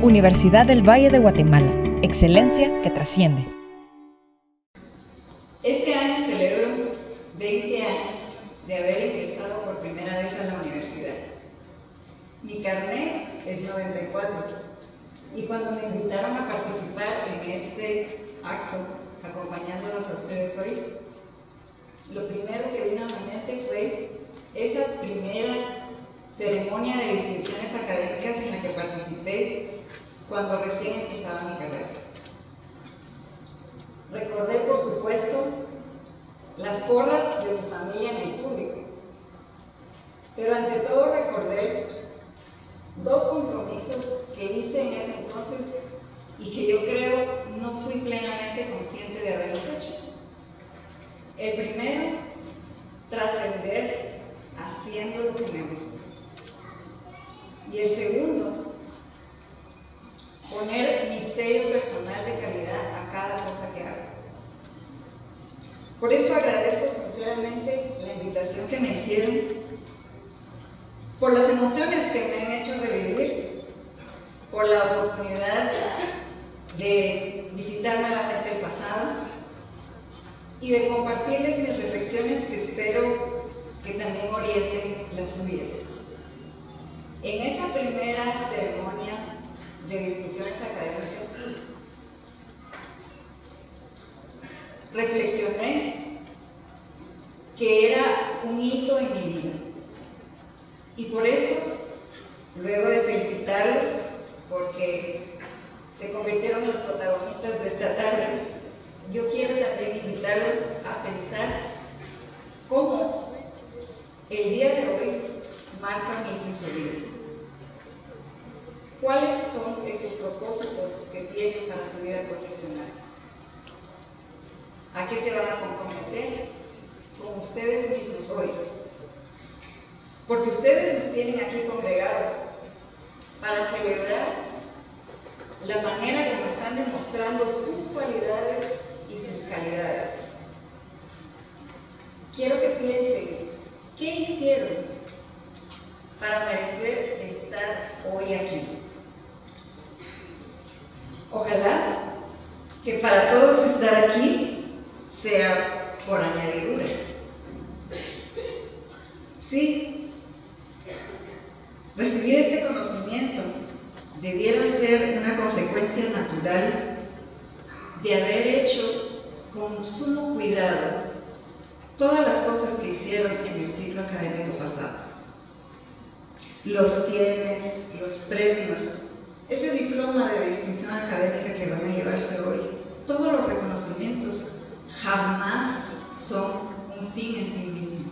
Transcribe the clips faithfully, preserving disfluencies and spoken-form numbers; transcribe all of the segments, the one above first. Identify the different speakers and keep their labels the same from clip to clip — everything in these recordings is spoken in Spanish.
Speaker 1: Universidad del Valle de Guatemala. Excelencia que trasciende.
Speaker 2: Este año celebro veinte años de haber ingresado por primera vez a la universidad. Mi carnet es noventa y cuatro y cuando me invitaron a participar en este acto, acompañándolos a ustedes hoy, lo primero que vino a mi mente fue esa primera ceremonia de distinciones académicas en la que participé cuando recién empezaba mi carrera. Recordé, por supuesto, las porras de mi familia en el público, pero ante todo recordé dos compromisos que hice en ese entonces y que yo creo no fui plenamente consciente de haberlos hecho. El primero, trascender haciendo lo que me gusta. Y el segundo, poner mi sello personal de calidad a cada cosa que hago. Por eso agradezco sinceramente la invitación que me hicieron, por las emociones que me han hecho revivir, por la oportunidad de visitar nuevamente el pasado y de compartirles mis reflexiones que espero que también orienten las suyas. En esa primera ceremonia de distinciones académicas, reflexioné que era un hito en mi vida. Y por eso, luego de felicitarlos, porque se convirtieron en los protagonistas de esta tarde, yo quiero también invitarlos a pensar cómo el día de hoy marca un hito en su vida. ¿Cuáles son esos propósitos que tienen para su vida profesional? ¿A qué se van a comprometer con ustedes mismos hoy? Porque ustedes nos tienen aquí congregados para celebrar la manera como están demostrando sus cualidades y sus calidades. Quiero que piensen, ¿qué hicieron para merecer estar hoy aquí? Ojalá que para todos estar aquí sea por añadidura. Sí, recibir este conocimiento debiera ser una consecuencia natural de haber hecho con sumo cuidado todas las cosas que hicieron en el ciclo académico pasado. Los tienes, los premios, ese diploma de distinción académica que van a llevarse hoy, todos los reconocimientos jamás son un fin en sí mismo.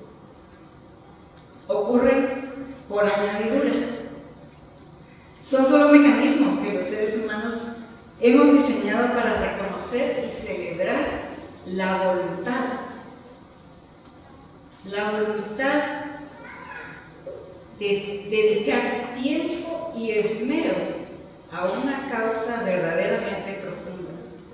Speaker 2: Ocurren por añadidura. Son solo mecanismos que los seres humanos hemos diseñado para reconocer y celebrar la voluntad. La voluntad de dedicar tiempo y esmero a una causa verdaderamente profunda.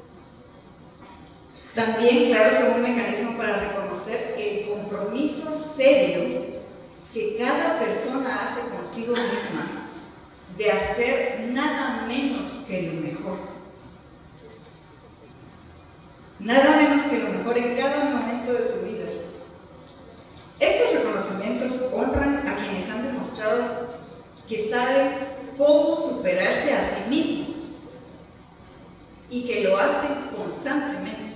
Speaker 2: También, claro, son un mecanismo para reconocer el compromiso serio que cada persona hace consigo misma de hacer nada menos que lo mejor. Nada menos que lo mejor en cada momento de su vida. Estos reconocimientos honran a quienes han demostrado que saben cómo superarse a sí mismos y que lo hacen constantemente.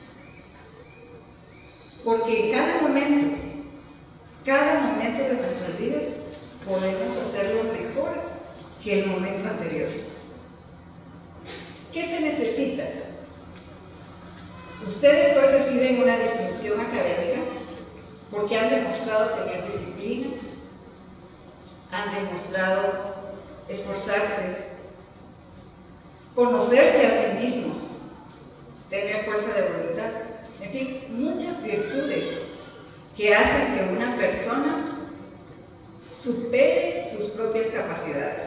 Speaker 2: Porque en cada momento, cada momento de nuestras vidas podemos hacerlo mejor que el momento anterior. ¿Qué se necesita? Ustedes hoy reciben una distinción académica porque han demostrado tener disciplina, han demostrado esforzarse, conocerse a sí mismos, tener fuerza de voluntad, en fin, muchas virtudes que hacen que una persona supere sus propias capacidades.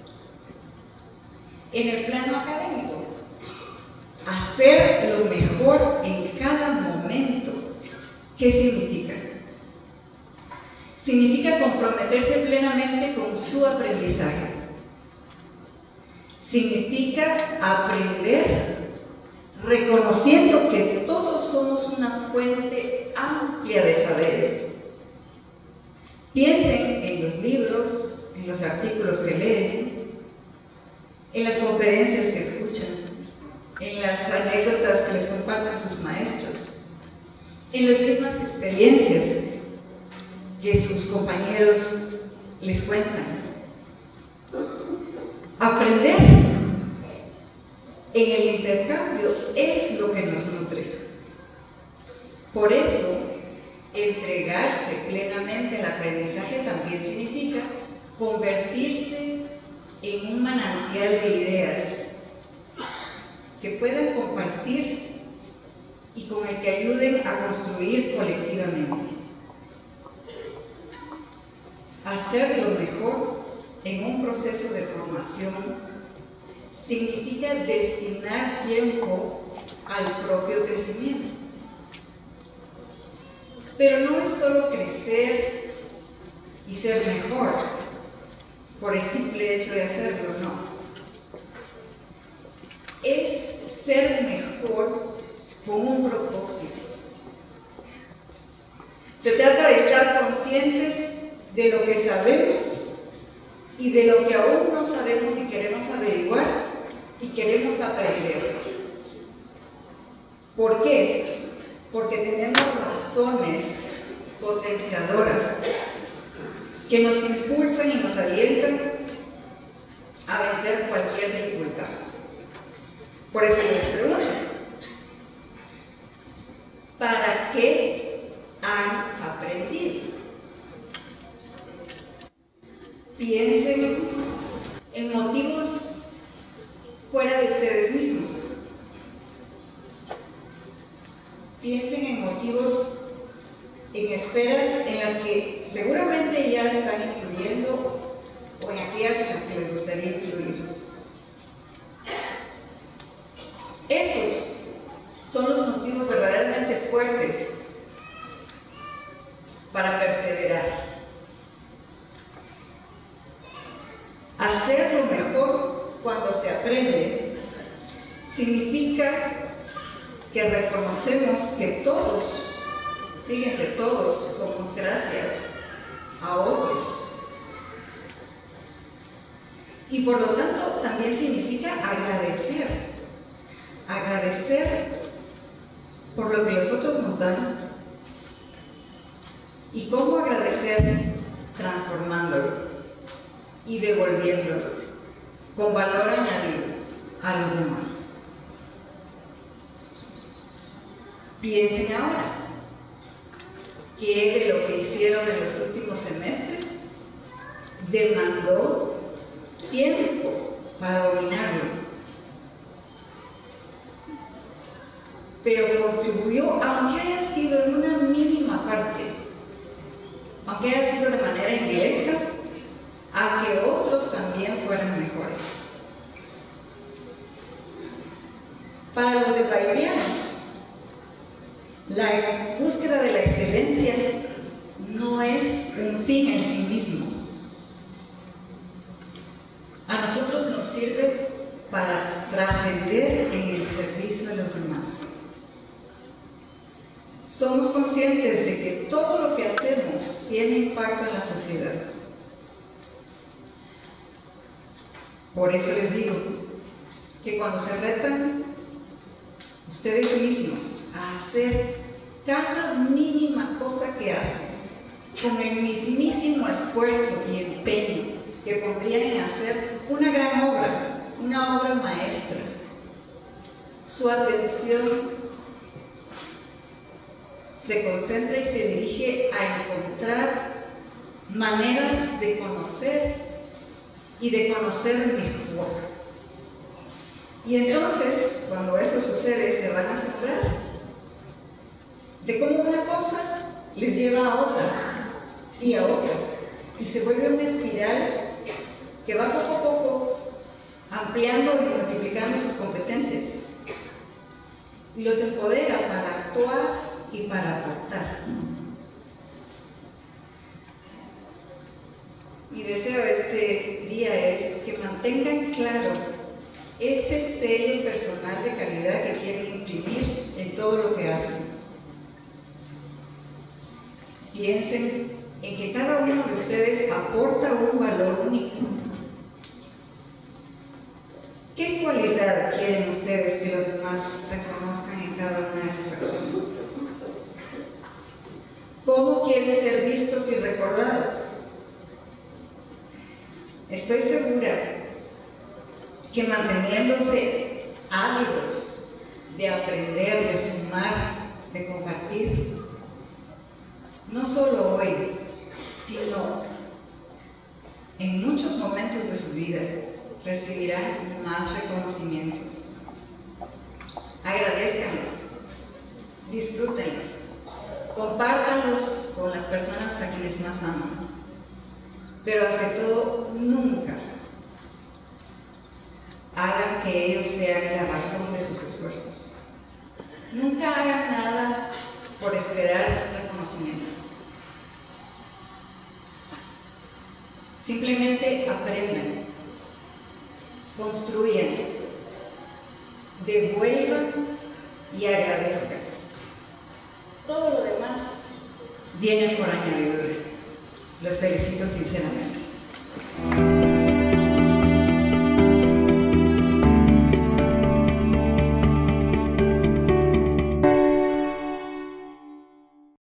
Speaker 2: En el plano académico, hacer lo mejor en cada momento, ¿qué significa? Significa comprometerse plenamente con su aprendizaje, significa aprender reconociendo que todos somos una fuente amplia de saberes. Piensen en los libros, en los artículos que leen, en las conferencias que escuchan, en las anécdotas que les comparten sus maestros, en las mismas experiencias que sus compañeros les cuentan. Aprender en el intercambio es lo que nos nutre. Por eso, entregarse plenamente al aprendizaje también significa convertirse en un manantial de ideas que puedan compartir y con el que ayuden a construir colectivamente. Hacer lo mejor en un proceso de formación significa destinar tiempo al propio crecimiento. Pero no es solo crecer y ser mejor por el simple hecho de hacerlo, no. Es ser mejor con un propósito. Se trata de estar conscientes de lo que sabemos y de lo que aún no sabemos y queremos averiguar y queremos aprender. ¿Por qué? Porque tenemos razones potenciadoras que nos impulsan y nos alientan a vencer cualquier dificultad. Por eso les pregunto, ¿para qué han aprendido? Piensen en motivos fuera de ustedes mismos. Piensen en motivos, en esferas en las que seguramente ya están influyendo o en aquellas en las que les gustaría influir. Esos son los motivos verdaderamente fuertes para perseverar. Hacer lo mejor cuando se aprende significa que reconocemos que todos, fíjense, todos somos gracias a otros. Y por lo tanto también significa agradecer, agradecer por lo que los otros nos dan. ¿Y cómo agradecer? Transformándolo y devolviéndolo con valor añadido a los demás. Piensen ahora, ¿qué de lo que hicieron en los últimos semestres demandó tiempo para dominarlo, pero contribuyó, aunque haya sido en una mínima parte, aunque haya sido de manera indirecta, a que otros también fueran mejores? Para los de Bayerianos, la búsqueda de la excelencia no es un fin en sí mismo. A nosotros nos sirve para trascender en el servicio de los demás. Somos conscientes de que todo lo que hacemos tiene impacto en la sociedad. Por eso les digo que cuando se retan ustedes mismos a hacer cada mínima cosa que hacen, con el mismísimo esfuerzo y empeño que pondrían en hacer una gran obra, una obra maestra, su atención se concentra y se dirige a encontrar maneras de conocer y de conocer mejor. Y entonces, cuando eso sucede, se van a asombrar de cómo una cosa les lleva a otra y a otra, y se vuelve una espiral que va poco a poco ampliando y multiplicando sus competencias y los empodera para actuar y para aportar. Mi deseo este día es que mantengan claro ese sello personal de calidad que quieren imprimir en todo lo que hacen. Piensen en que cada uno de ustedes aporta un valor único. ¿Qué cualidad quieren ustedes que los demás reconozcan en cada una de sus acciones? ¿Cómo quieren ser vistos y recordados? Estoy segura que manteniéndose ávidos de aprender, de sumar, de compartir, no solo hoy, sino en muchos momentos de su vida, recibirán más reconocimientos. Agradézcanlos, disfrútenlos, compártanlos con las personas a quienes más aman, pero ante todo, nunca hagan que ellos sean la razón de sus esfuerzos. Nunca hagan nada por esperar reconocimiento. Simplemente aprendan, construyan, devuelvan y agradezcan. Todo lo demás viene por añadidura. Los felicito sinceramente.